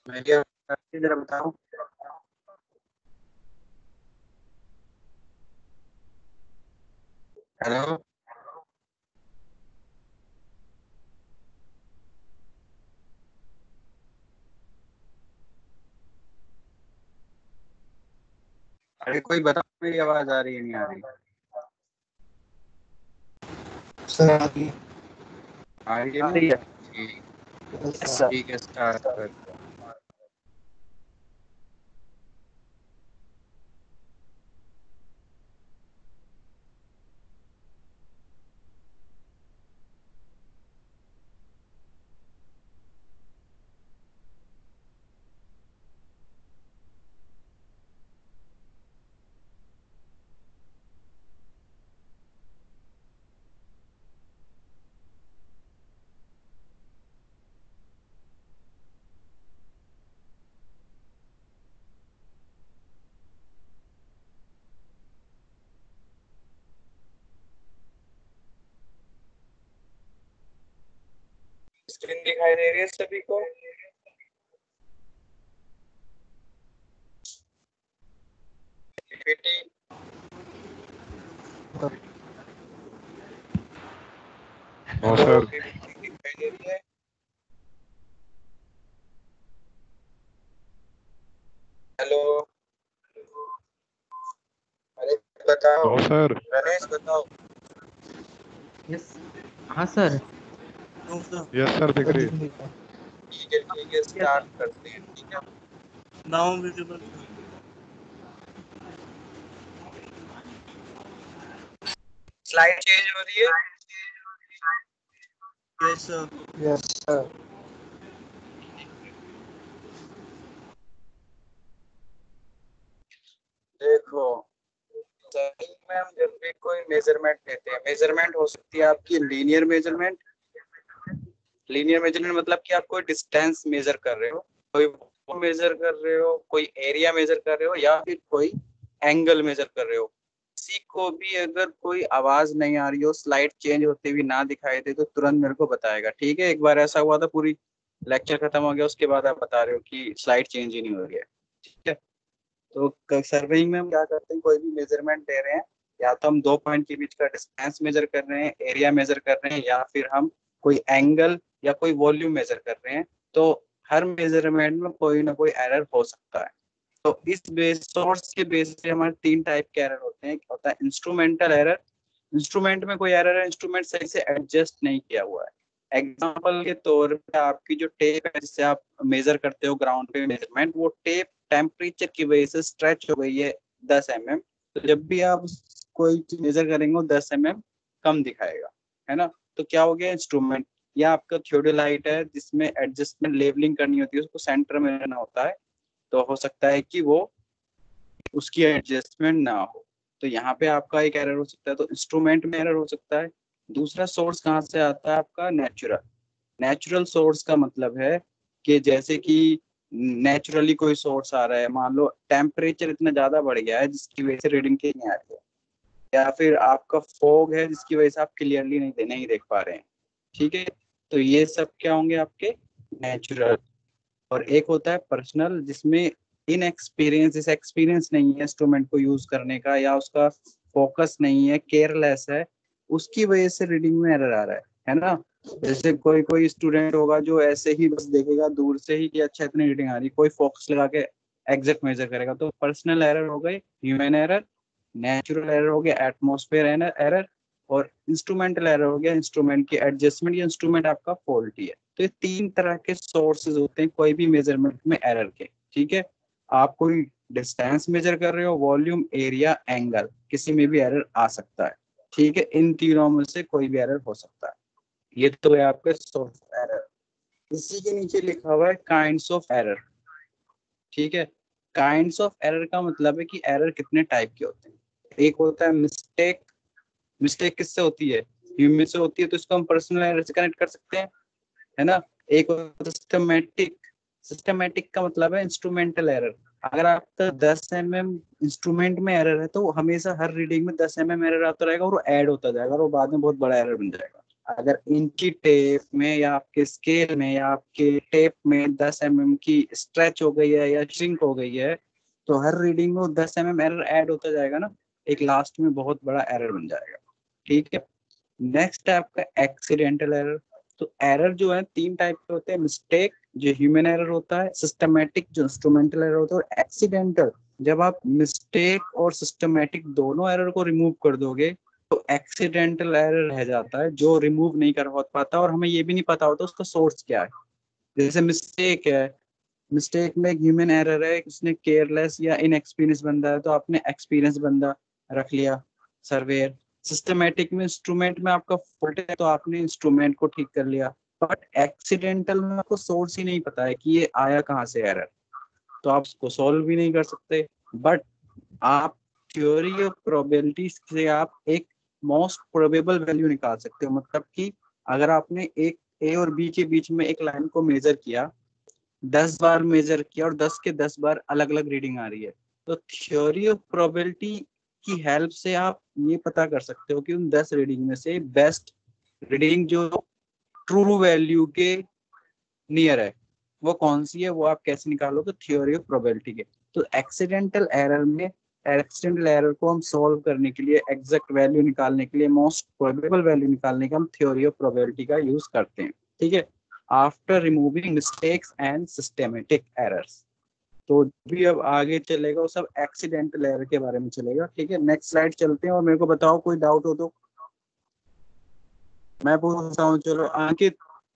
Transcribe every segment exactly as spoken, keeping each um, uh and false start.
मेरी आवाज़ जरा बताओ। हेलो। अरे कोई बताओ, मेरी आवाज आ रही है नहीं आ रही? सर आ रही है। आ रही है आ ना? रही है। ठीक। Yes sir. ठीक है, स्टार्ट कर। स्क्रीन दिखाई दे रही है सभी को? पीपीटी। हाँ हेलो, सर। पीपीटी दिखाई दे रही है? हेलो। अरे बताओ। हाँ सर। गणेश बताओ। यस। हाँ सर। यस सर, दिख सर रही दिख है। रही है। ठीक है ठीक है, स्टार्ट करते हैं। ठीक है। Now visible. स्लाइड चेंज हो रही है? Yes sir. Yes sir. देखो, सही में हम जब भी कोई मेजरमेंट लेते हैं, मेजरमेंट हो सकती है आपकी लीनियर मेजरमेंट। लीनियर मेजरमेंट मतलब कि आप कोई डिस्टेंस मेजर कर रहे हो, कोई मेजर कर रहे हो, कोई एरिया मेजर कर रहे हो, या फिर कोई एंगल मेजर कर रहे हो। किसी को भी अगर कोई आवाज नहीं आ रही हो, स्लाइड चेंज होते हुए ना दिखाई दे, तो तुरंत मेरे को बताएगा। ठीक है? एक बार ऐसा हुआ था, पूरी लेक्चर खत्म हो गया, उसके बाद आप बता रहे हो कि स्लाइड चेंज ही नहीं हो रही है। ठीक है? तो सर्वेइंग में हम क्या करते हैं, कोई भी मेजरमेंट ले रहे हैं, या तो हम दो पॉइंट के बीच का डिस्टेंस मेजर कर रहे हैं, एरिया मेजर कर रहे हैं, या फिर हम कोई एंगल या कोई वॉल्यूम मेजर कर रहे हैं, तो हर मेजरमेंट में कोई ना कोई एरर हो सकता है। तो इस बेस सोर्स के बेस पे हमारे तीन टाइप के एरर होते हैं। एक होता है इंस्ट्रूमेंटल एरर। इंस्ट्रूमेंट में कोई एरर है, इंस्ट्रूमेंट सही से एडजस्ट नहीं किया हुआ है। एग्जांपल के तौर पे आपकी जो टेप है जिससे आप मेजर करते हो ग्राउंड पे मेजरमेंट, वो टेप टेम्परेचर की वजह से स्ट्रेच हो गई है दस एम एम। तो जब भी आप कोई चीज मेजर करेंगे वो दस एम एम कम दिखाएगा, है ना? तो क्या हो गया, इंस्ट्रूमेंट। या आपका थियोडोलाइट है जिसमें एडजस्टमेंट लेवलिंग करनी होती है, उसको सेंटर में रहना होता है, तो हो सकता है कि वो उसकी एडजस्टमेंट ना हो। तो यहाँ पे आपका एक एरर हो सकता है, तो इंस्ट्रूमेंट में एरर हो सकता है। दूसरा सोर्स कहाँ से आता है आपका, नेचुरल। नेचुरल सोर्स का मतलब है कि जैसे कि नेचुरली कोई सोर्स आ रहा है, मान लो टेम्परेचर इतना ज्यादा बढ़ गया है जिसकी वजह से रीडिंग ठीक नहीं आ रही है, या फिर आपका फॉग है जिसकी वजह से आप क्लियरली नहीं नहीं देख पा रहे हैं। ठीक है? तो ये सब क्या होंगे आपके नेचुरल। और एक होता है पर्सनल, जिसमें इन एक्सपीरियंस जिस एक्सपीरियंस नहीं है इंस्ट्रूमेंट को यूज करने का, या उसका फोकस नहीं है, केयरलेस है, उसकी वजह से रीडिंग में एरर आ रहा है है ना? जैसे कोई कोई स्टूडेंट होगा जो ऐसे ही बस देखेगा दूर से ही कि अच्छा इतनी रीडिंग आ रही, कोई फोकस लगा के एग्जैक्ट मेजर करेगा। तो पर्सनल एरर हो गई, ह्यूमन एरर। नेचुरल एरर हो गया, एटमोस्फेयर एरर। और इंस्ट्रूमेंटल एरर हो गया, इंस्ट्रूमेंट की एडजस्टमेंट या इंस्ट्रूमेंट आपका फॉल्टी है। तो ये तीन तरह के सोर्सेज होते हैं कोई भी मेजरमेंट में एरर के। ठीक है? आप कोई डिस्टेंस मेजर कर रहे हो, वॉल्यूम, एरिया, एंगल, किसी में भी एरर आ सकता है। ठीक है? इन तीनों में से कोई भी एरर हो सकता है। ये तो है आपके सोर्स एरर। इसी के नीचे लिखा हुआ है काइंड्स ऑफ एरर। ठीक है? काइंड्स ऑफ एरर का मतलब है कि एरर कितने टाइप के होते हैं। एक होता है मिस्टेक। मिस्टेक किससे होती है, ह्यूमन से होती है, तो इसको हम पर्सनल एरर से कनेक्ट कर सकते हैं, है ना? एक होता है सिस्टमेटिक। सिस्टमेटिक का मतलब है इंस्ट्रूमेंटल एरर। अगर आपका दस एम एम इंस्ट्रूमेंट में एरर है, तो हमेशा हर रीडिंग में दस एम एम एरर आता रहेगा, और वो ऐड होता जाएगा और वो बाद में बहुत बड़ा एरर बन जाएगा। अगर इनकी टेप में या आपके स्केल में या आपके टेप में दस एम एम की स्ट्रेच हो गई है या श्रिंक हो गई है, तो हर रीडिंग में दस एम एम एरर ऐड होता जाएगा ना, एक लास्ट में बहुत बड़ा एरर बन जाएगा। ठीक है, नेक्स्ट है आपका एक्सीडेंटल एरर। तो एरर जो है तीन टाइप के होते हैं, मिस्टेक जो ह्यूमन एरर होता है, सिस्टमेटिक जो इंस्ट्रूमेंटल एरर होता है, और एक्सीडेंटल। जब आप मिस्टेक और सिस्टमेटिक दोनों एरर को रिमूव कर दोगे तो एक्सीडेंटल एरर रह जाता है जो रिमूव नहीं कर पाता, और हमें ये भी नहीं पता होता उसका सोर्स क्या है। जैसे मिस्टेक है, मिस्टेक में एक ह्यूमन एरर है, उसने केयरलेस या इनएक्सपीरियंस बंदा है तो आपने एक्सपीरियंस बंदा रख लिया सर्वेयर। सिस्टमेटिक में इंस्ट्रूमेंट में आपका फॉल्ट है तो आपने इंस्ट्रूमेंट को ठीक कर लिया। बट एक्सीडेंटल में आपको सोर्स ही नहीं पता है कि ये आया कहाँ से एरर, तो आप उसको सॉल्व भी नहीं कर सकते। बट आप थ्योरी ऑफ प्रोबेबिलिटी से आप एक मोस्ट प्रोबेबल वैल्यू निकाल सकते हो। मतलब कि अगर आपने एक ए और बी के बीच में एक लाइन को मेजर किया, दस बार मेजर किया और दस के दस बार अलग अलग रीडिंग आ रही है, तो थ्योरी ऑफ प्रोबेबिलिटी की हेल्प से आप ये पता कर सकते हो कि उन दस रीडिंग में से बेस्ट रीडिंग जो ट्रू वैल्यू के नियर है वो कौन सी है, वो आप कैसे निकालोगे, थ्योरी ऑफ प्रोबेबिलिटी के। तो एक्सीडेंटल एरर में, एक्सीडेंटल एरर को हम सॉल्व करने के लिए, एग्जैक्ट वैल्यू निकालने के लिए, मोस्ट प्रोबेबल वैल्यू निकालने के हम थ्योरी ऑफ प्रोबेबिलिटी का यूज करते हैं। ठीक है, after removing mistakes and systematic errors. तो भी अब आगे चलेगा वो सब एक्सीडेंटल एरर के बारे में चलेगा। ठीक है, नेक्स्ट स्लाइड चलते हैं और मेरे को बताओ कोई डाउट हो तो। मैं पूछता हूँ, चलो अंकित।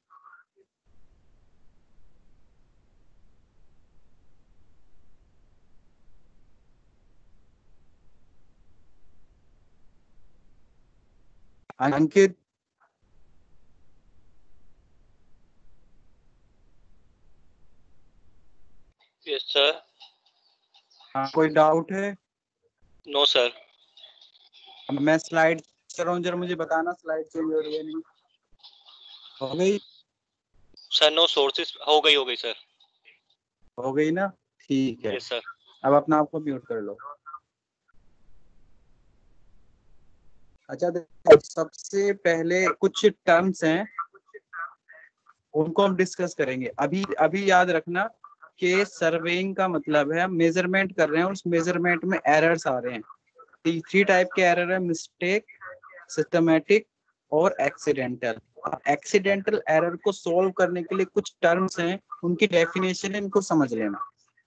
अंकित, यस सर। हाँ कोई डाउट है? No sir. अब मैं स्लाइड कर रहा हूँ, जरा मुझे बताना स्लाइड चेंज हो रही है नहीं। हो गई सर? नो सोर्सेस हो गई हो गई सर। हो गई ना, ठीक है। Yes sir. अब अपना आपको म्यूट कर लो। अच्छा देखो, सबसे पहले कुछ टर्म्स हैं उनको हम डिस्कस करेंगे। अभी अभी याद रखना कि सर्वेइंग का मतलब है हम मेजरमेंट कर रहे हैं, उस मेजरमेंट में एरर्स आ रहे हैं। थ्री टाइप के एरर है, मिस्टेक, सिस्टमेटिक और एक्सीडेंटल। एक्सीडेंटल एरर को सॉल्व करने के लिए कुछ टर्म्स हैं, उनकी डेफिनेशन है, इनको समझ लेना।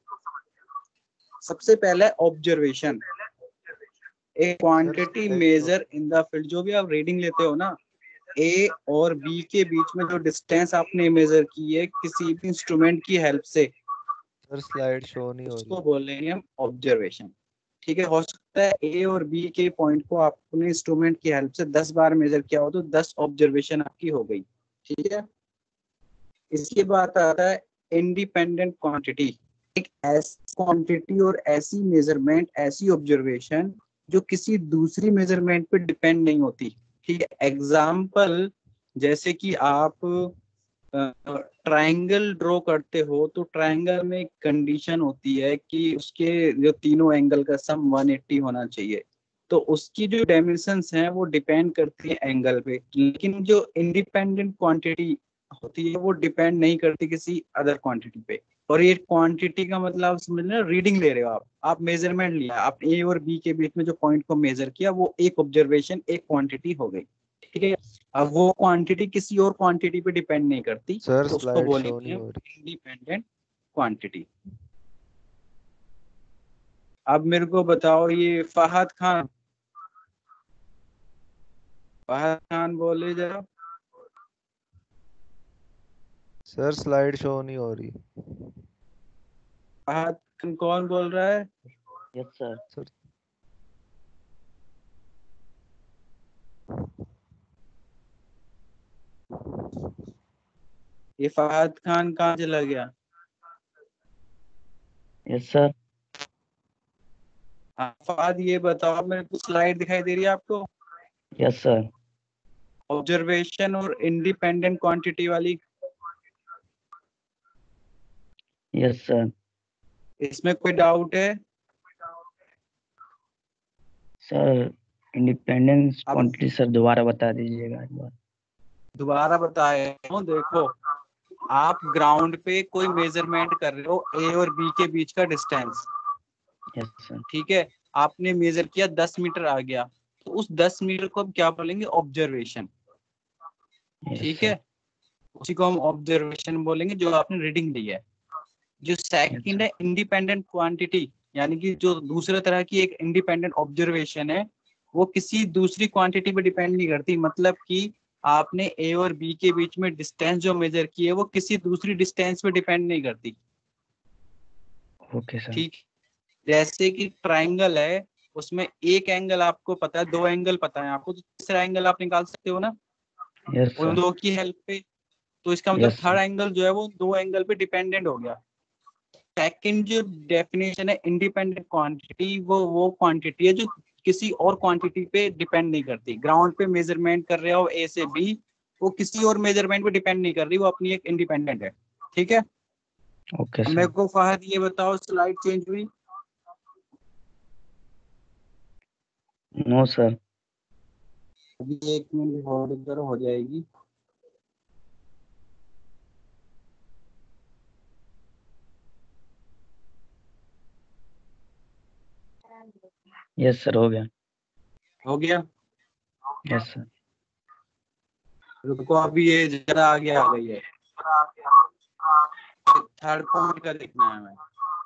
सबसे पहले observation, a quantity measure in the field. जो भी आप रीडिंग लेते हो ना, ए और बी के बीच में जो डिस्टेंस आपने मेजर की है किसी भी इंस्ट्रूमेंट की हेल्प से, सर स्लाइड शो नहीं हो रही। उसको बोलेंगे हम ऑब्जर्वेशन। ठीक है, हो सकता है ए और बी के पॉइंट को आपने इंस्ट्रूमेंट की हेल्प से दस बार मेजर किया हो तो दस ऑब्जर्वेशन आपकी हो गई। ठीक है, इसके बाद आता है इंडिपेंडेंट क्वांटिटी। एक ऐसी क्वांटिटी और ऐसी मेजरमेंट, ऐसी ऑब्जर्वेशन जो किसी दूसरी मेजरमेंट पे डिपेंड नहीं होती। ठीक है, एग्जाम्पल जैसे कि आप ट्रायंगल ड्रॉ करते हो तो ट्रायंगल में एक कंडीशन होती है कि उसके जो तीनों एंगल का सम एक सौ अस्सी होना चाहिए, तो उसकी जो डायमेंशंस हैं वो डिपेंड करती है एंगल पे। लेकिन जो इंडिपेंडेंट क्वांटिटी होती है वो डिपेंड नहीं करती किसी अदर क्वांटिटी पे। और ये क्वांटिटी का मतलब समझ लेना, रीडिंग ले रहे हो आप आप मेजरमेंट लिया, आप ए और बी के बीच में जो पॉइंट को मेजर किया वो एक ऑब्जर्वेशन, एक क्वांटिटी हो गई। ठीक है, अब वो क्वांटिटी किसी और क्वांटिटी पे डिपेंड नहीं करती, सर तो उसको स्लाइड शो बोलेंगे नहीं हो रही। Independent quantity. अब मेरे को बताओ ये फहद खान, फहद खान बोले जरा। सर स्लाइड शो नहीं हो रही। फहद खान कौन बोल रहा है? Yes sir. सर ये फहद खान कहाँ चला गया? Yes sir. हाँ फहद, ये बताओ मेरे को, स्लाइड दिखाई दे रही है आपको? Yes sir. ऑब्जर्वेशन और इंडिपेंडेंट क्वांटिटी वाली, यस सर। इसमें कोई डाउट है? सर इंडिपेंडेंस अब क्वांटिटी सर दोबारा बता दीजिएगा एक बार। दोबारा बताया हूँ, देखो आप ग्राउंड पे कोई मेजरमेंट कर रहे हो ए और बी के बीच का डिस्टेंस, यस सर। ठीक है, आपने मेजर किया दस मीटर आ गया, तो उस दस मीटर को हम क्या बोलेंगे, ऑब्जर्वेशन, यस ठीक सर। है, उसी को हम ऑब्जर्वेशन बोलेंगे जो आपने रीडिंग ली है। जो सेकंड है इंडिपेंडेंट क्वांटिटी, यानी कि जो दूसरे तरह की एक इंडिपेंडेंट ऑब्जर्वेशन है, वो किसी दूसरी क्वांटिटी पे डिपेंड नहीं करती, मतलब कि आपने ए और बी के बीच में डिस्टेंस जो मेजर की है वो किसी दूसरी डिस्टेंस पे डिपेंड नहीं करती, ओके सर। ठीक। जैसे कि ट्राइंगल है, उसमें एक एंगल आपको पता है, दो एंगल पता है आपको, तो तीसरा एंगल आप निकाल सकते हो ना यस उन सर। दो की हेल्प पे। तो इसका मतलब यस थर्ड सर। एंगल जो है वो दो एंगल पे डिपेंडेंट हो गया। सेकंड जो डेफिनेशन है इंडिपेंडेंट क्वांटिटी, वो वो क्वांटिटी है जो किसी और क्वांटिटी पे डिपेंड नहीं करती। ग्राउंड पे मेजरमेंट कर रहे हो ए से बी, वो किसी और मेजरमेंट पे डिपेंड नहीं कर रही, वो अपनी एक इंडिपेंडेंट है, ठीक है। ओके अब मेरे सर। को फहद ये बताओ, स्लाइड चेंज हुई? No sir. अभी एक मिनट होल्ड करो, हो जाएगी। यस सर, हो गया। हो गया? Yes sir. रुको, अभी ये जरा आगे आ गई है, थर्ड पॉइंट का देखना है हमें।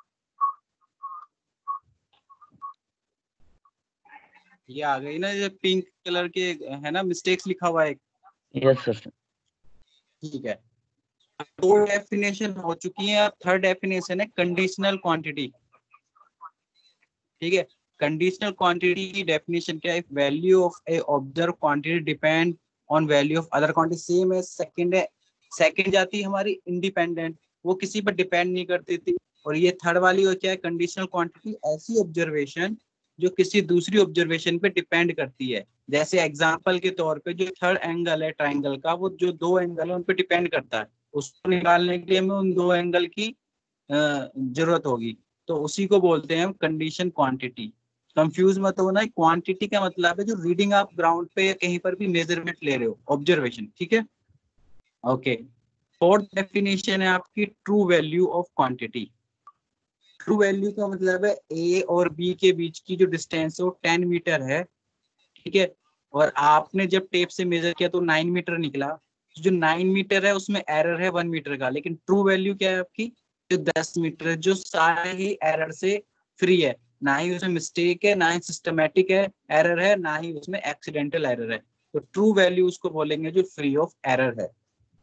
ये आ गई ना, ये पिंक कलर के है ना, मिस्टेक्स लिखा हुआ है एक, यस सर। ठीक है। दो डेफिनेशन हो चुकी है, अब थर्ड डेफिनेशन है कंडीशनल क्वांटिटी, ठीक है। कंडीशनल क्वांटिटी की डेफिनेशन क्या है? Value of a observe quantity depend on value of other quantity, same है। सेकंड है, सेकंड जाती है हमारी इंडिपेंडेंट, वो किसी पर डिपेंड नहीं करती थी। और ये थर्ड वाली हो क्या है? कंडीशनल क्वांटिटी, ऐसी ऑब्जर्वेशन जो किसी दूसरी ऑब्जर्वेशन पे डिपेंड करती है। जैसे एग्जांपल के तौर पे जो थर्ड एंगल है ट्राइंगल का, वो जो दो एंगल है उन पे डिपेंड करता है, उसको निकालने के लिए हमें उन दो एंगल की अ, जरूरत होगी, तो उसी को बोलते हैं हम कंडीशन क्वांटिटी। कंफ्यूज मत होना, क्वांटिटी का मतलब है जो रीडिंग आप ग्राउंड पे या कहीं पर भी मेजरमेंट ले रहे हो, ऑब्जर्वेशन, ठीक है। ओके, फोर्थ डेफिनेशन है आपकी true value of quantity. True value का मतलब है ए और बी के बीच की जो डिस्टेंस है वो टेन मीटर है, ठीक है, और आपने जब टेप से मेजर किया तो नाइन मीटर निकला। जो नाइन मीटर है उसमें एरर है वन मीटर का, लेकिन ट्रू वैल्यू क्या है आपकी? जो दस मीटर है, जो सारे ही एरर से फ्री है, ना ही उसमें मिस्टेक है, ना ही सिस्टमेटिक है एरर है, ना ही उसमें एक्सीडेंटल एरर है। तो ट्रू वैल्यू उसको बोलेंगे जो फ्री ऑफ एरर है।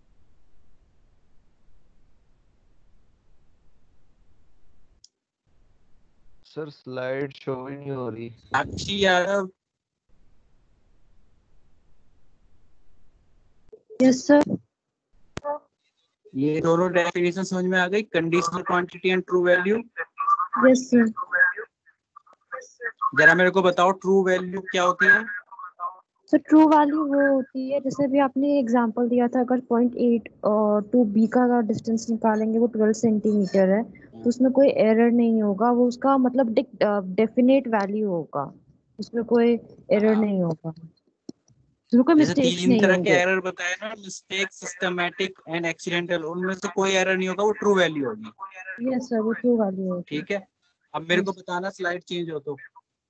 सर स्लाइड शो ही नहीं हो रही। Sakshi Yadav, yes sir. ये दोनों डेफिनेशन समझ में आ गई, conditional quantity and true value? Yes sir. जरा मेरे को बताओ ट्रू वैल्यू क्या होती है? सर ट्रू वैल्यू वो होती है, जैसे भी आपने एग्जांपल दिया था, अगर पॉइंट एट और टू बी का अगर डिस्टेंस निकालेंगे वो ट्वेल्व सेंटीमीटर है, तो उसमें कोई एरर नहीं होगा, वो उसका मतलब डेफिनेट वैल्यू होगा, उसमें कोई एरर हाँ, नहीं होगा, उसमें कोई जैसे मिस्टेक्स तीन नहीं तरह के होंगे। एरर बताए ना, मिस्टेक, सिस्टमैटिक एंड एक्सीडेंटल, उनमें से कोई एरर नहीं होगा, वो ट्रू वैल्यू होगी, यस सर, वो ट्रू वैल्यू होगी। ठीक है। अब मेरे को बताना स्लाइड चेंज हो तो।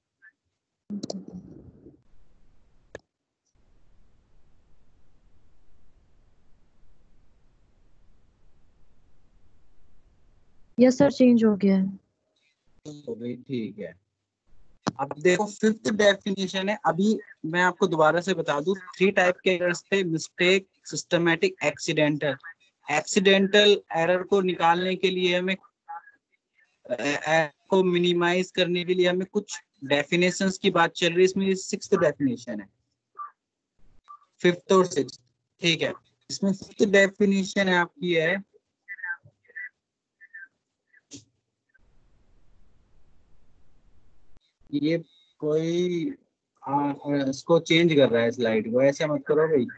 यस सर, चेंज हो गया है। हो गई, ठीक है। अब देखो फिफ्थ डेफिनेशन है, अभी मैं आपको दोबारा से बता दूं, थ्री टाइप के एरर्स थे, mistake, systematic, accidental. Accidental error को निकालने के लिए हमें, एरर को मिनिमाइज करने के लिए हमें कुछ डेफिनेशंस की बात चल रही है, इसमें सिक्स्थ डेफिनेशन है, फिफ्थ और सिक्स्थ, ठीक है। इसमें फिफ्थ डेफिनेशन है आपकी है, ये कोई आ, इसको चेंज कर रहा है स्लाइड को, ऐसा मत करो भाई।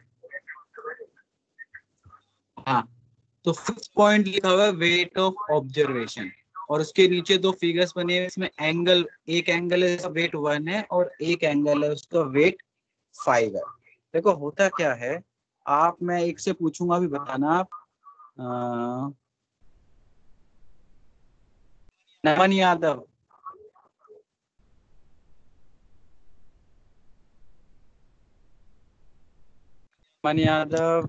हाँ, तो फिफ्थ पॉइंट लिखा हुआ है वेट ऑफ ऑब्जर्वेशन, और उसके नीचे दो फिगर्स बने हैं, इसमें एंगल, एक एंगल है उसका वेट वन है और एक एंगल है उसका वेट फाइव है। देखो होता क्या है, आप, मैं एक से पूछूंगा अभी, बताना आप। Uh, Naman Yadav, Naman Yadav,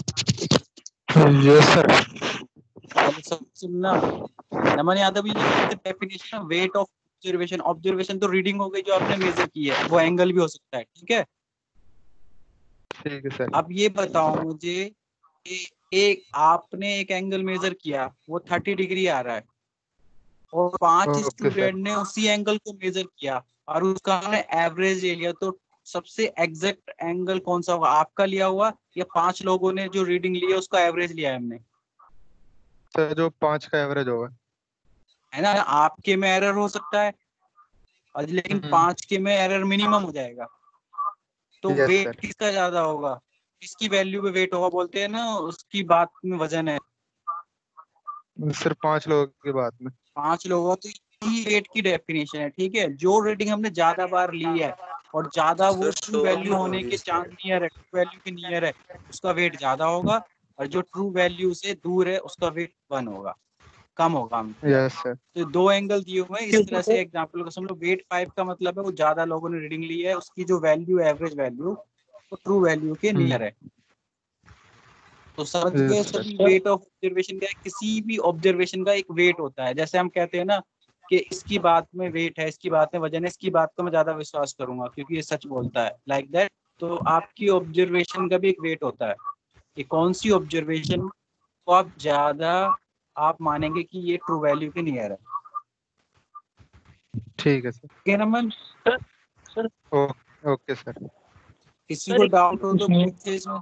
yes sir. पहले सब सुनना। नमन यादव, ये definition weight of observation. Observation तो रीडिंग हो गई जो आपने मेजर की है, वो एंगल भी हो सकता है, ठीक है। ठीक है सर। अब ये बताओ मुझे कि एक आपने एक एंगल मेजर किया, वो थर्टी डिग्री आ रहा है, और पांच ओके स्टूडेंट सर। ने उसी एंगल को मेजर किया और उसका हमने एवरेज ले लिया, तो सबसे एग्जैक्ट एंगल कौन सा होगा, आपका लिया हुआ या पांच लोगों ने जो रीडिंग ली है उसका एवरेज लिया है हमने? सर जो पाँच का एवरेज होगा। है ना, आपके में एरर हो सकता है और लेकिन हम्म। पांच के में एरर मिनिमम हो जाएगा। तो यस वेट सर। किसका ज्यादा होगा, किसकी वैल्यू पे वेट होगा, बोलते हैं ना उसकी बात में वजन है। सर पांच लोगों की बात में। पांच लोगों, तो यही वेट की डेफिनेशन है, ठीक है। जो रीडिंग हमने ज्यादा बार ली है और ज्यादा वो ट्रू वैल्यू होने के चांस नियर है, ट्रू वैल्यू के नियर है, उसका वेट ज्यादा होगा, और जो ट्रू वैल्यू से दूर है उसका वेट वन होगा, कम होगा। Yes sir. तो दो एंगल दिए हुए हैं इस तरह से एग्जांपल को समझ लो। वेट फाइव का मतलब है वो ज्यादा लोगों ने रीडिंग ली है, उसकी जो वैल्यू एवरेज वैल्यू वो ट्रू वैल्यू के नियर है। तो समझ गए यस सभी, सर। वेट ऑफ ऑब्जर्वेशन क्या है, किसी भी ऑब्जर्वेशन का एक वेट होता है। जैसे हम कहते हैं ना कि इसकी बात में वेट है, इसकी बात में वजन है, इसकी बात को मैं ज्यादा विश्वास करूंगा क्योंकि ये सच बोलता है, लाइक दैट। तो आपकी ऑब्जर्वेशन का भी एक वेट होता है कि कौन सी ऑब्जर्वेशन को आप ज्यादा आप मानेंगे कि ये ट्रू वैल्यू के नियर है। ठीक है sir. Okay Naman, okay okay sir. किसी को डाउट हो तो पूछिए इसमें।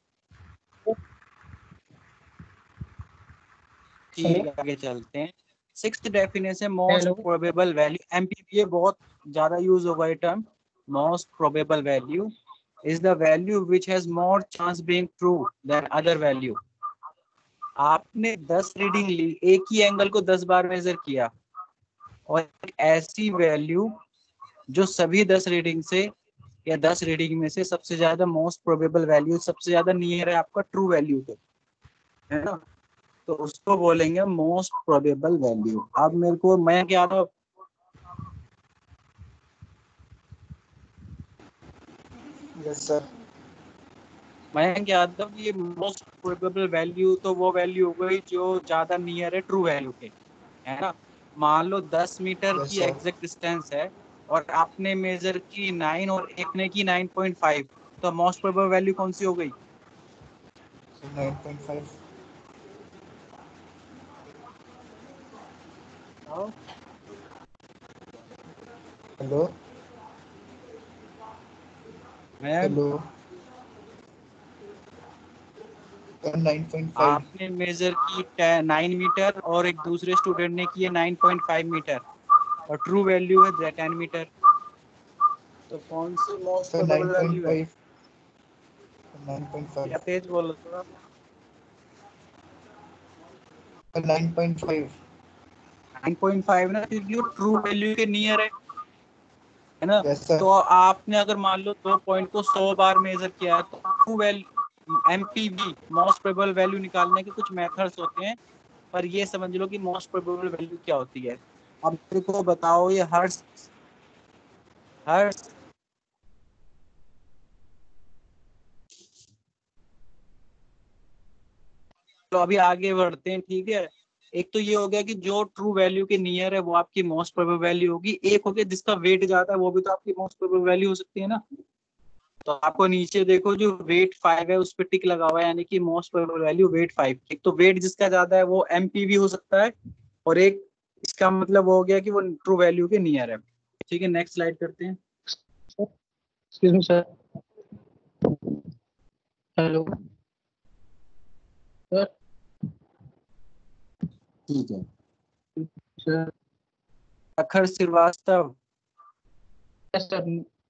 ठीक है, आगे चलते हैं। Sixth definition, most probable value. एमपीवीए बहुत ज्यादा यूज होगा ये term. Most probable value is the value which has more chance being true than other value. आपने दस रीडिंग ली, एक ही एंगल को दस बार मेजर किया, और एक ऐसी वैल्यू जो सभी दस रीडिंग से या दस रीडिंग में से सबसे ज्यादा मोस्ट प्रोबेबल वैल्यू, सबसे ज्यादा नियर है आपका ट्रू वैल्यू के, है ना, तो उसको बोलेंगे मोस्ट प्रोबेबल वैल्यू। अब मेरे को, मैं क्या था, यस सर। मैं क्या था, ये मोस्ट प्रोबेबल वैल्यू तो वो वैल्यू हो गई जो ज्यादा नियर है ट्रू वैल्यू के, है ना। मान लो दस मीटर यस की सर। एग्जैक्ट डिस्टेंस है और आपने मेजर की नाइन और एक ने की नाइन पॉइंट फाइव, तो मोस्ट प्रोबेबल वैल्यू कौन सी हो गई? Nine point five. हेलो मैं, हेलो नाइन पॉइंट फाइव। आपने मेजर की नाइन मीटर और एक दूसरे स्टूडेंट ने की है नाइन पॉइंट फाइव मीटर, और ट्रू वैल्यू है टेन मीटर, तो कौन सी मोस्ट सर प्रोबेबल वैल्यू है? Nine point five. Nine point five. या तेज बोलो थोड़ा। Nine point five. Nine point five ना, क्योंकि वो ट्रू वैल्यू के नियर है, है ना। Yes sir. तो आपने अगर मान लो दो पॉइंट को सौ बार मेजर किया है, तो true value MPV most probable value निकालने के कुछ मेथड्स होते हैं, पर ये समझ लो कि मोस्ट प्रोबेबल वैल्यू क्या होती है। अब मेरे को बताओ, ये हर्ट्ज हर्ट्ज तो अभी आगे बढ़ते हैं, ठीक है। एक तो ये हो गया कि जो ट्रू वैल्यू के नियर है वो आपकी मोस्ट प्रोबेबल वैल्यू होगी। एक हो गया जिसका वेट ज्यादा है, वो भी तो आपकी मोस्ट प्रोबेबल वैल्यू हो सकती है ना। तो आपको नीचे देखो जो वेट फाइव है उस पर टिक लगा हुआ है, यानी कि most probable value weight five. एक तो वेट जिसका ज्यादा है वो एमपीवी हो सकता है, और एक इसका मतलब हो गया कि वो ट्रू वैल्यू के नियर है। ठीक है, नेक्स्ट स्लाइड करते हैं। Excuse me sir. Hello sir. ठीक है सर। अखर श्रीवास्तव, सर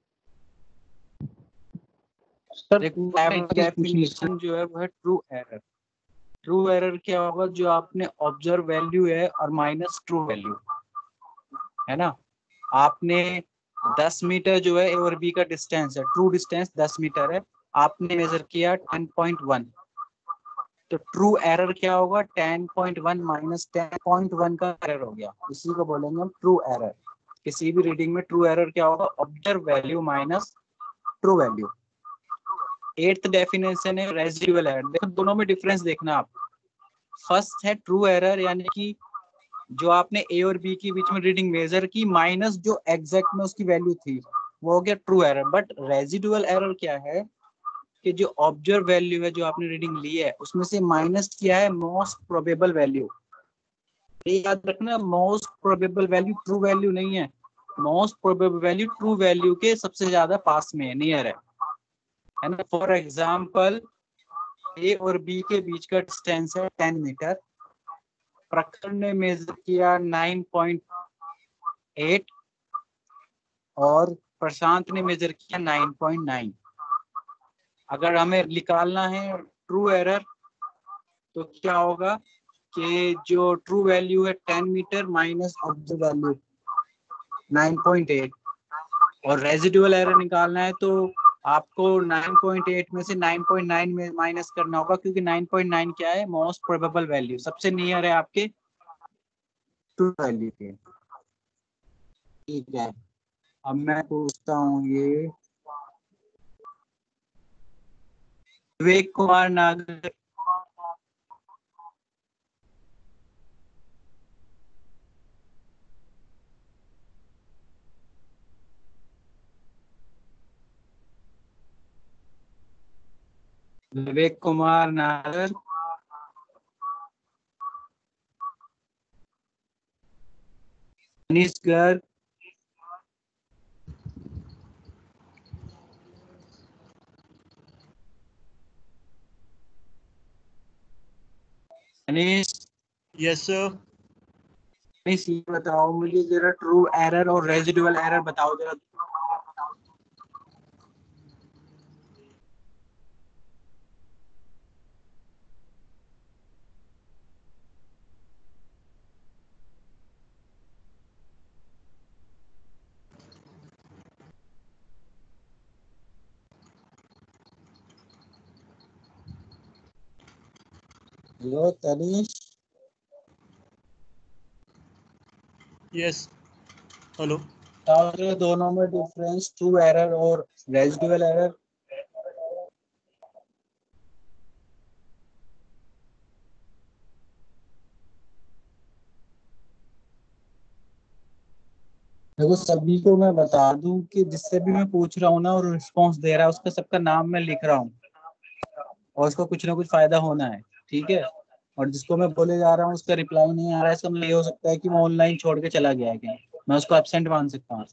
सर देखो एक चीज पूछनी है। डेफिनेशन जो है वो है ट्रू एरर। ट्रू एरर क्या होगा, जो आपने ऑब्जर्व वैल्यू है और माइनस ट्रू वैल्यू, है ना। आपने दस मीटर जो है ए और बी का डिस्टेंस है, ट्रू डिस्टेंस दस मीटर है, आपने मेजर किया टेन पॉइंट वन, तो ट्रू एरर क्या होगा? Ten point one minus ten point one का एरर हो गया, इसी को बोलेंगे हम ट्रू एरर। किसी भी रीडिंग में ट्रू एरर क्या होगा? Observe value minus true value. Eighth definition है रेजिडुअल एरर। देखो दोनों में डिफरेंस देखना आप। फर्स्ट है ट्रू एरर, यानी कि जो आपने ए और बी के बीच में रीडिंग मेजर की माइनस जो एग्जैक्ट में उसकी वैल्यू थी, वो हो गया true error. But residual error क्या है कि जो ऑब्जर्व वैल्यू है जो आपने रीडिंग ली है उसमें से माइनस किया है मोस्ट प्रोबेबल वैल्यू। ये याद रखना, most probable value true value नहीं है। Most probable value true value के सबसे ज्यादा पास में है, नियर है, है ना। फॉर एग्जाम्पल ए और बी के बीच का डिस्टेंस है टेन मीटर। प्रखर ने मेजर किया नाइन पॉइंट एट और प्रशांत ने मेजर किया नाइन पॉइंट नाइन। अगर हमें निकालना है ट्रू एरर तो क्या होगा कि जो ट्रू वैल्यू है ten metre minus observe value nine point eight, और रेजिडुअल एरर निकालना है तो आपको नाइन पॉइंट एट में से नाइन पॉइंट नाइन में माइनस करना होगा, क्योंकि नाइन पॉइंट नाइन क्या है? मोस्ट प्रोबेबल वैल्यू, सबसे नियर है आपके ट्रू वैल्यू के। ठीक है, अब मैं पूछता हूँ ये विवेक कुमार नागर। विवेक कुमार नागर, अनीस गर्ग, अनीस। Yes sir. अनीस ये बताओ मुझे जरा ट्रू एरर और रेजिडुअल एरर बताओ जरा। हेलो तनीश। Yes hello. बताओ दोनों में डिफरेंस ट्रू एरर और रेजिडुअल एरर। देखो सभी को मैं बता दूं कि जिससे भी मैं पूछ रहा हूँ ना और रिस्पांस दे रहा है उसका सबका नाम मैं लिख रहा हूँ और उसको कुछ ना कुछ फायदा होना है, ठीक है। और जिसको मैं बोले जा रहा हूँ उसका रिप्लाई नहीं आ रहा है, इसका मतलब ये हो सकता है कि वो ऑनलाइन छोड़ के चला गया है कहीं, मैं उसको एब्सेंट मान सकता हूँ।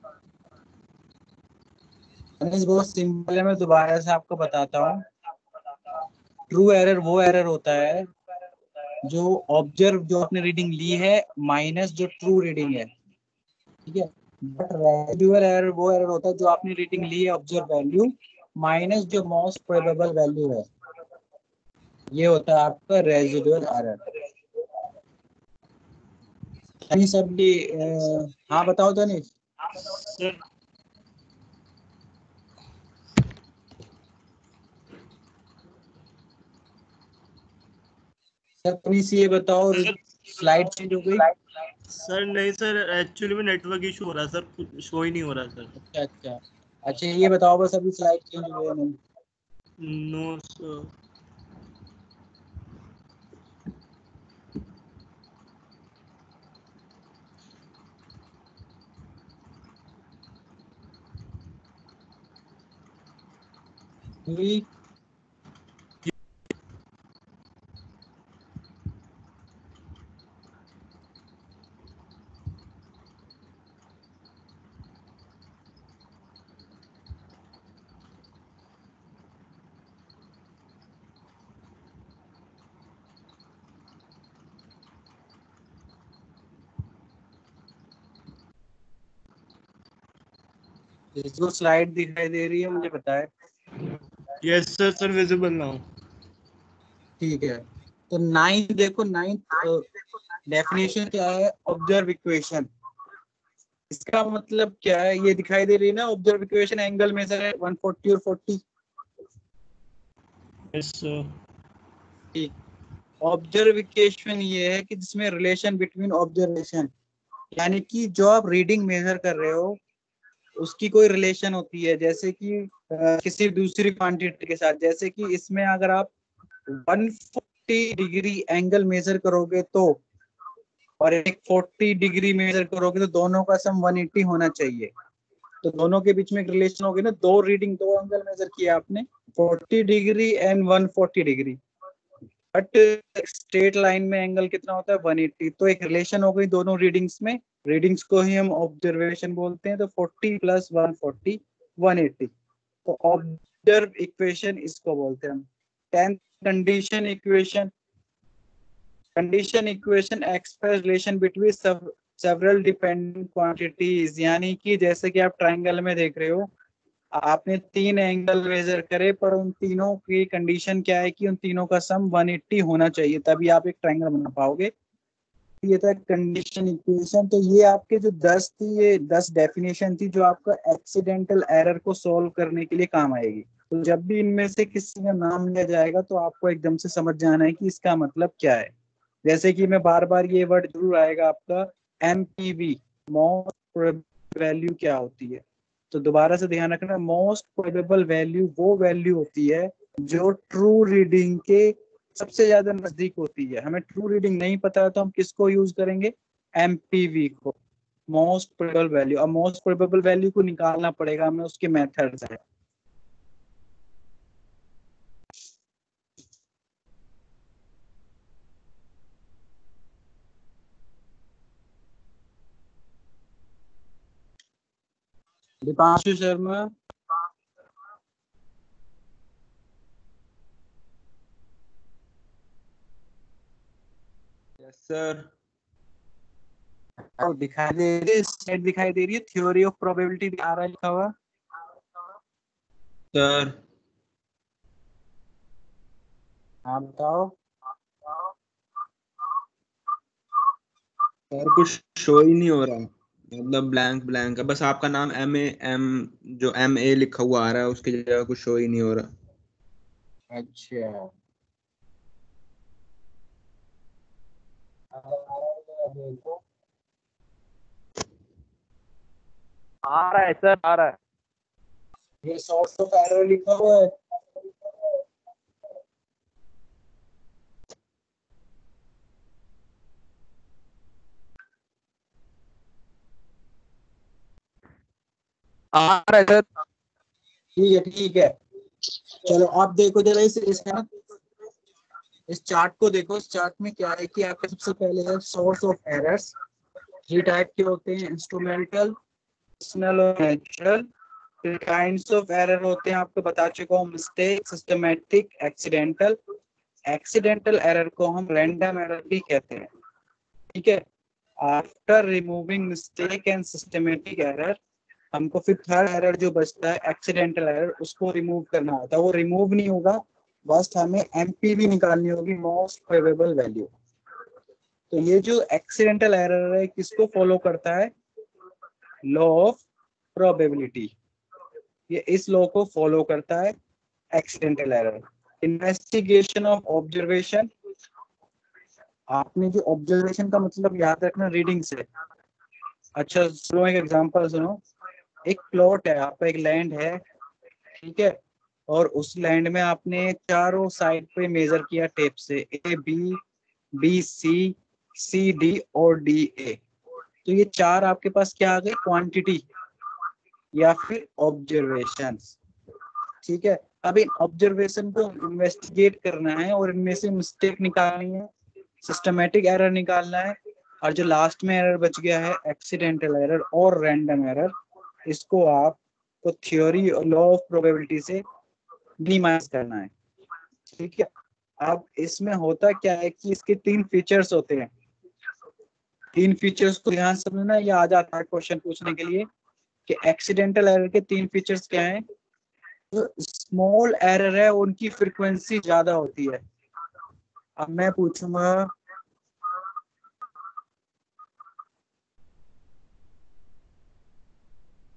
बहुत सिंपल है, मैं दोबारा से आपको बताता हूँ। ट्रू एरर वो एरर होता है जो ऑब्जर्व जो आपने रीडिंग ली है माइनस जो ट्रू रीडिंग है, ठीक है। बट रेजिडुअल एरर वो एरर होता है जो आपने रीडिंग ली है ऑब्जर्व वैल्यू माइनस जो मोस्ट प्रोबेबल वैल्यू है, ये होता है आपका रेजिडुअल एरर। सब भी हाँ बताओ तनीश। सर सर तनीश ये बताओ स्लाइड चेंज हो गई? सर नहीं सर, एक्चुअली में नेटवर्क इशू हो रहा है सर, कुछ शो ही नहीं हो रहा सर। अच्छा अच्छा अच्छा ये बताओ बस अभी स्लाइड चेंज हुई है नहीं? No sir. हुई? जिसको स्लाइड दिखाई दे रही है मुझे बताए। Yes sir, sir visible now. ठीक है, तो नाइन देखो, नाइन्थ डेफिनेशन क्या है? Observe equation. इसका मतलब क्या है? ये दिखाई दे रही है ना ऑब्जर्व इक्वेशन, एंगल मेजर है वन फोर्टी और फोर्टी। Yes sir. ठीक, ऑब्जर्विकेशन ये है कि जिसमें रिलेशन बिटवीन ऑब्जर्वेशन, यानी कि जो आप रीडिंग मेजर कर रहे हो उसकी कोई रिलेशन होती है, जैसे कि अ, किसी दूसरी क्वांटिटी के साथ। जैसे कि इसमें अगर आप एक सौ चालीस डिग्री एंगल मेजर करोगे तो, और एक चालीस डिग्री मेजर करोगे तो दोनों का सम एक सौ अस्सी होना चाहिए। तो दोनों के बीच में एक रिलेशन होगी ना, दो रीडिंग, दो एंगल मेजर किया आपने, चालीस डिग्री एंड एक सौ चालीस डिग्री, बट स्ट्रेट लाइन में एंगल कितना होता है, एक सौ अस्सी। तो एक रिलेशन हो गई दोनों रीडिंग्स में, रीडिंग्स को ही हम ऑब्जर्वेशन बोलते हैं। तो चालीस प्लस एक सौ चालीस, एक सौ अस्सी। तो ऑब्जर्व इक्वेशन इसको बोलते हैं हम। Tenth condition equation, condition equation express relation between several dependent quantities, यानी कि जैसे कि आप ट्रायंगल में देख रहे हो, आपने तीन एंगल मेजर करे, पर उन तीनों की कंडीशन क्या है कि उन तीनों का सम एक सौ अस्सी होना चाहिए, तभी आप एक ट्रायंगल बना पाओगे। ये था कंडीशन इक्वेशन। तो ये आपके जो दस थी, ये दस डेफिनेशन थी जो आपका एक्सीडेंटल एरर को सॉल्व करने के लिए काम आएगी। तो जब भी इनमें से किसी का नाम लिया जाएगा तो आपको एकदम से समझ जाना है कि इसका मतलब क्या है। जैसे कि मैं बार बार ये वर्ड जरूर आएगा आपका, M P V, most probable value क्या होती है। तो दोबारा से ध्यान रखना, मोस्ट प्रोबेबल वैल्यू वो वैल्यू होती है जो ट्रू रीडिंग के सबसे ज्यादा नजदीक होती है। हमें ट्रू रीडिंग नहीं पता है तो हम किसको यूज करेंगे, एम पी वी को, मोस्ट प्रोबेबल वैल्यू। अब मोस्ट प्रोबेबल वैल्यू को निकालना पड़ेगा हमें, उसके मेथड्स है। Dipanshu Sharma, yes sir. और दिखाई दे रही है, स्लाइड दिखाई दे रही है, थ्योरी ऑफ प्रोबेबिलिटी आ रहा है लिखा हुआ सर हाँ बताओ। सर कुछ शो ही नहीं हो रहा, मतलब ब्लैंक ब्लैंक है, बस आपका नाम एम ए एम जो एम ए लिखा हुआ आ रहा है, उसकी जगह कुछ शो ही नहीं हो रहा। अच्छा, आ रहा है सर, आ रहा है। ये सोर्स ऑफ एरर लिखा हुआ है। आ रहा है सर। ठीक है ठीक है, चलो आप देखो जरा इस इस है ना, इस चार्ट को देखो। इस चार्ट में क्या है कि आपके सबसे पहले है source of errors. Three type के होते हैं, इंस्ट्रूमेंटल, पर्सनल और नेचुरल। फिर काइंड्स ऑफ एरर होते हैं, आपको बता चुका हूँ, mistake, systematic, accidental. Accidental error को हम रैंडम एरर भी कहते हैं। ठीक है, after removing mistake and systematic error, हमको फिर थर्ड एरर जो बचता है एक्सीडेंटल एरर, उसको रिमूव करना होता है। वो रिमूव नहीं होगा, बस हमें एमपीवी निकालनी होगी, मोस्ट प्रोबेबल वैल्यू। तो ये जो एक्सीडेंटल एरर है किसको फॉलो करता है, लॉ ऑफ प्रोबेबिलिटी। ये इस लॉ को फॉलो करता है accidental error. Investigation of observation, आपने जो ऑब्जर्वेशन का मतलब याद रखना रीडिंग से। अच्छा सुनो, एक एग्जांपल सुनो। एक प्लॉट है आपका, एक लैंड है, ठीक है, और उस लैंड में आपने चारों साइड पे मेजर किया टेप से, A B, B C, C D और डी ए। तो ये चार आपके पास क्या आ गए, क्वांटिटी या फिर ऑब्जर्वेशंस। ठीक है, अब इन ऑब्जर्वेशन को इन्वेस्टिगेट करना है और इनमें से मिस्टेक निकालनी है, सिस्टमैटिक एरर निकालना है, और जो लास्ट में एरर बच गया है एक्सीडेंटल एरर और रैंडम एरर, इसको आपको थ्योरी और लॉ ऑफ प्रोबेबिलिटी से मिनिमाइज करना है। ठीक है, अब इसमें होता क्या है कि इसके तीन फीचर्स होते हैं। तीन फीचर्स को ध्यान से समझना, ये आ जाता है क्वेश्चन पूछने के लिए कि एक्सीडेंटल एरर के तीन फीचर्स क्या हैं। जो स्मॉल एरर है उनकी फ्रीक्वेंसी ज्यादा होती है। अब मैं पूछूंगा,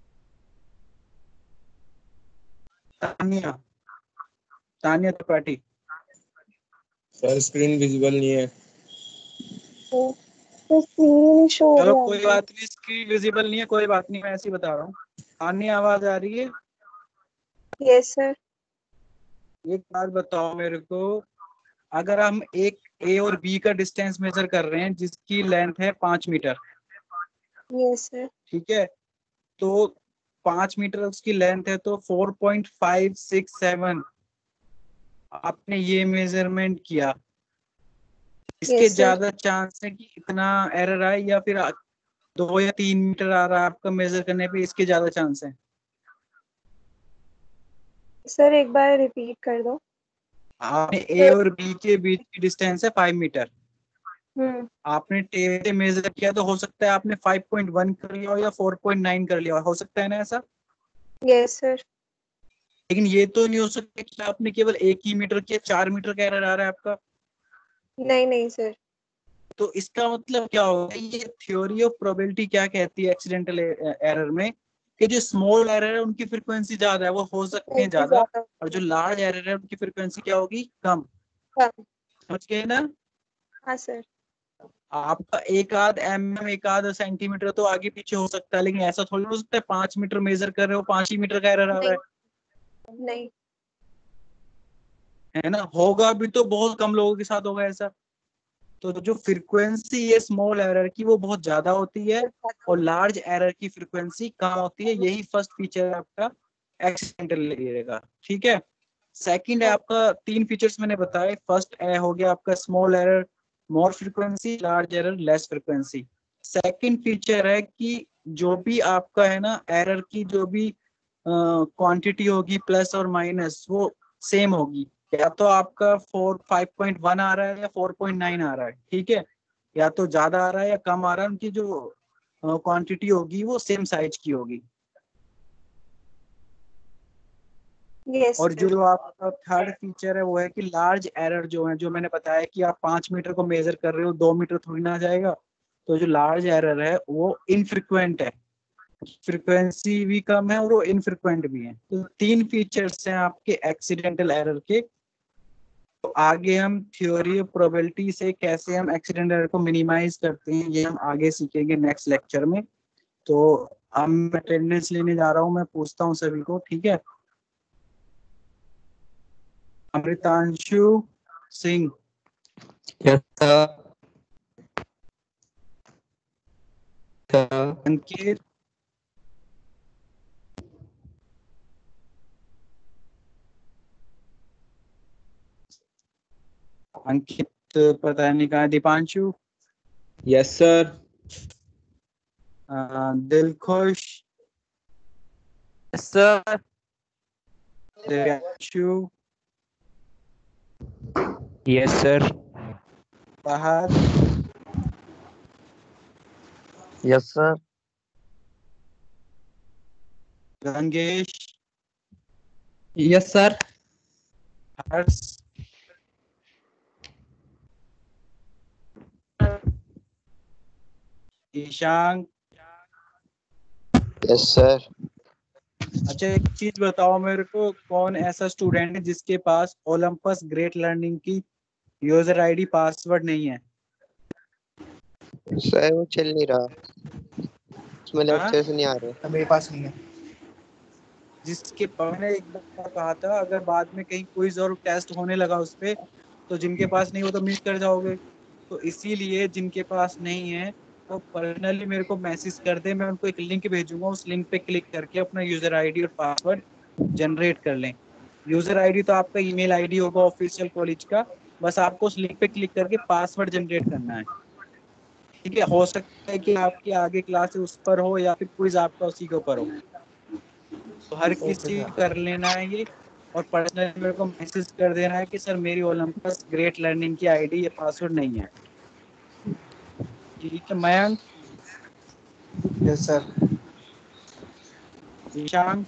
Tania Tania Tripathi, sir screen visible नहीं है। तो स्क्रीन शो हो चलो रहा कोई है। बात नहीं, स्क्रीन विजिबल नहीं है, कोई बात नहीं, मैं ऐसे ही बता रहा हूँ। आनी आवाज आ रही है? Yes sir. एक बात बताओ मेरे को, अगर हम एक ए और बी का डिस्टेंस मेजर कर रहे हैं जिसकी लेंथ है पांच मीटर, यस सर। ठीक है, तो पांच मीटर उसकी लेंथ है, तो four point five six seven आपने ये मेजरमेंट किया, इसके यस सर। ज्यादा चांस है कि इतना एरर आए, या फिर आ- दो या तीन मीटर आ रहा है आपका मेजर करने पे, इसके ज्यादा चांस है? सर एक बार रिपीट कर दो। आपने ए और बी के बीच की डिस्टेंस है फाइव मीटर, हम्म। आपने टेप से मेजर किया, तो हो सकता है आपने फाइव पॉइंट वन कर लिया हो या फोर पॉइंट नाइन कर लिया हो, हो सकता है ना ऐसा? Yes sir. लेकिन ये तो नहीं हो सकता कि आपने केवल एक ही मीटर किया, चार मीटर का एरर आ रहा है आपका। नहीं नहीं सर। तो इसका मतलब क्या होगा, ये थ्योरी ऑफ प्रोबेबिलिटी क्या कहती है एक्सीडेंटल एरर में, कि जो स्मॉल एरर है उनकी फ्रीक्वेंसी ज्यादा है, वो हो सकते हैं उनकी ज्यादा, ज्यादा। और जो लार्ज एरर है उनकी फ्रीक्वेंसी क्या होगी, कम। हाँ। समझ गए ना? हाँ सर। आपका एक आध एम एम एक आध सेंटीमीटर तो आगे पीछे हो सकता है, लेकिन ऐसा थोड़ी हो सकता है पांच मीटर मेजर कर रहे हो, पांच ही मीटर का एरर आ रहा है, नहीं नहीं। है ना? होगा भी तो बहुत कम लोगों के साथ होगा ऐसा। तो जो फ्रीक्वेंसी है स्मॉल एरर की वो बहुत ज्यादा होती है, और लार्ज एरर की फ्रीक्वेंसी कम होती है, यही फर्स्ट फीचर है आपका एक्सीडेंटल एरर का, ठीक है। सेकंड है आपका, तीन फीचर्स मैंने बताए, फर्स्ट ए हो गया आपका small error more frequency, large error less frequency. Second feature है कि जो भी आपका है ना एरर की जो भी क्वांटिटी होगी प्लस और माइनस वो सेम होगी, या तो आपका फोर फाइव पॉइंट वन आ रहा है या फोर पॉइंट नाइन आ रहा है, ठीक है, या तो ज्यादा आ रहा है या कम आ रहा है, उनकी जो क्वांटिटी होगी वो सेम साइज की होगी। यस और सर। जो आपका थर्ड फीचर है वो है कि लार्ज एरर जो है, जो मैंने बताया कि आप पांच मीटर को मेजर कर रहे हो, दो मीटर थोड़ी ना आ जाएगा, तो जो लार्ज एरर है वो इनफ्रीक्वेंट है, फ्रीक्वेंसी भी कम है और वो इनफ्रीक्वेंट भी है। तो तीन फीचर्स हैं आपके एक्सीडेंटल एरर के। तो आगे हम थ्योरी ऑफ प्रोबेबिलिटी से कैसे हम एक्सीडेंटल एरर को मिनिमाइज करते हैं ये हम आगे सीखेंगे नेक्स्ट लेक्चर में। तो अब मैं अटेंडेंस लेने जा रहा हूँ, मैं पूछता हूँ सभी को, ठीक है। अमृतांशु सिंह। Yes sir. अंकित। अंकित पता नहीं कहाँ। Dipanshu. Yes sir. Dilkhush. Yes sir. Divyanshu. Yes sir. Fahad. Yes sir. Gangesh. Yes sir. Harsh. Ishank. Yes sir. अच्छा एक चीज बताओ मेरे को, कौन ऐसा स्टूडेंट है जिसके पास ओलंपस ग्रेट लर्निंग की यूजर आईडी पासवर्ड नहीं है? सर वो चल नहीं रहा, उसमें लेक्चर्स नहीं आ रहे। मेरे पास नहीं है। जिसके मैंने एक बार कहा था, अगर बाद में कहीं क्विज और टेस्ट होने लगा उस पे, तो जिनके पास नहीं वो तो मिस कर जाओगे। तो इसीलिए जिनके पास नहीं है वो पर्सनली मेरे को मैसेज कर दे, मैं उनको एक लिंक भेजूंगा, उस लिंक पे क्लिक करके अपना यूजर आईडी और पासवर्ड जनरेट कर लें। यूजर आईडी तो आपका ईमेल आईडी होगा ऑफिशियल कॉलेज का, बस आपको उस लिंक पे क्लिक करके पासवर्ड जनरेट करना है, ठीक है। हो सकता है कि आपके आगे क्लास उस पर हो या फिर क्विज आपका उसी के ऊपर हो, तो हर किसी को कर लेना है ये। और पर्सनली मेरे को मैसेज कर देना है कि सर मेरी ओलंपस ग्रेट लर्निंग की आईडी ये पासवर्ड नहीं है, ठीक है। Mayank. Yes sir. Ishan.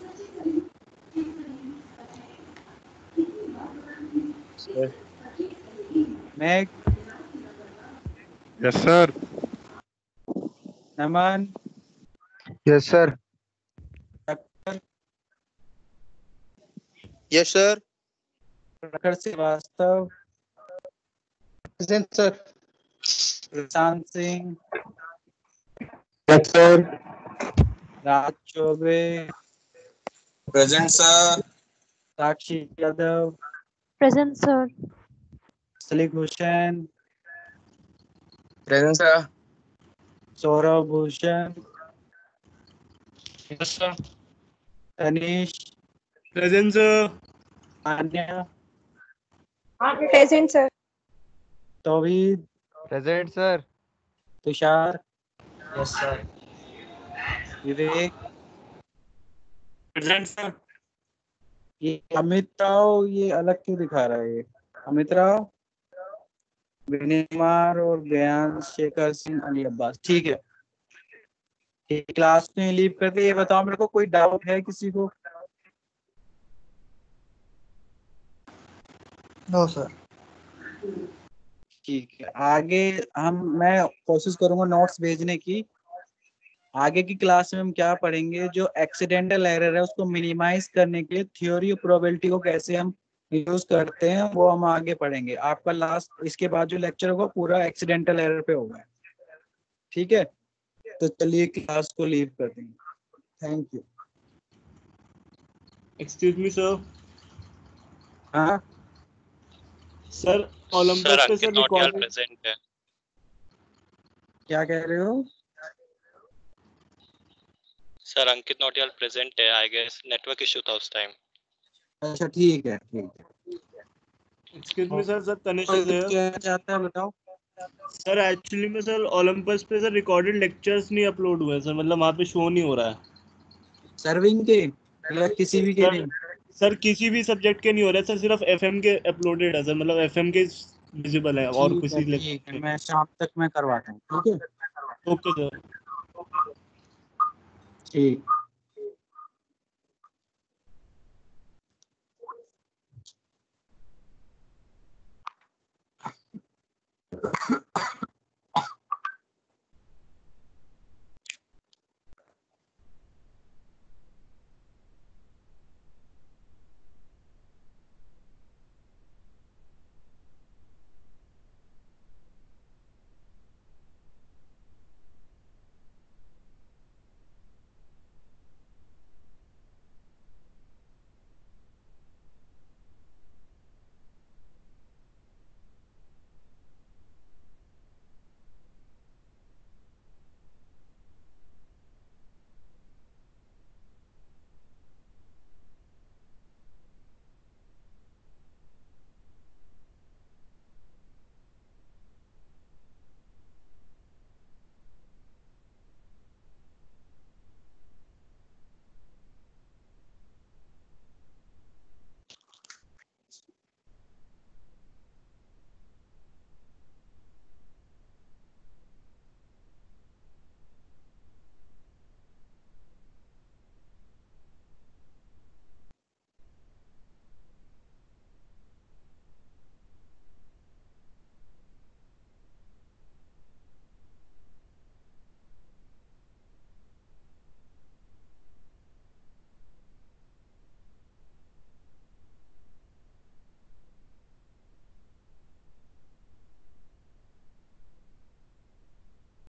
Sir. Mac. Yes sir. Naman. Yes sir. Yes sir. Prakhar Srivastava. Present, sir. Prashant Singh, Yes, sir. Raj Chaubey, present sir. Sakshi Yadav, present sir. Salik Hussain, present sir. Saurabh Bhushan, yes sir. Tanish, present sir. Anya, present sir. Tauheed, present sir. Tushar, yes sir. Vivek, present sir. ये अमित राव ये अलग क्यों दिखा रहा है? ये अमित राव, विनय कुमार और ज्ञान शेखर सिंह, अली अब्बास। ठीक है, ठीक, क्लास में लीव करते। ये बताओ मेरे को, कोई डाउट है किसी को? No, sir. ठीक है, आगे हम मैं कोशिश करूंगा नोट्स भेजने की। आगे की क्लास में हम क्या पढ़ेंगे, जो एक्सीडेंटल एरर है उसको मिनिमाइज करने के लिए थ्योरी और प्रोबेबिलिटी को कैसे हम यूज करते हैं, वो हम आगे पढ़ेंगे। आपका लास्ट इसके बाद जो लेक्चर होगा पूरा एक्सीडेंटल एरर पे होगा। ठीक है, तो चलिए क्लास को लीव कर देंगे। Thank you. Excuse me sir. हाँ सर, सर ओलंपस पे sir Ankit Nautiyal record present है। क्या कह रहे हो? सर अंकित नौटियाल प्रेजेंट है। आई गेस नेटवर्क इशू था उस टाइम। अच्छा ठीक है, ठीक है। Excuse me sir, sir Tanish कोई इज हियर। क्या चाहता है बताओ? सर एक्चुअली में सर ओलंपस पे सर रिकॉर्डेड लेक्चर्स नहीं अपलोड हुए सर, मतलब वहाँ पे शो नहीं हो रहा है सर्विंग के या किसी भी के सर। नहीं? सर किसी भी सब्जेक्ट के नहीं हो रहा है सर, सिर्फ एफएम के अपलोडेड है सर, मतलब एफएम के विजिबल है और ठीक है, किसी ठीक है, मैं शाम तक मैं करवाता हूँ। ठीक है, ओके सर। ठीक।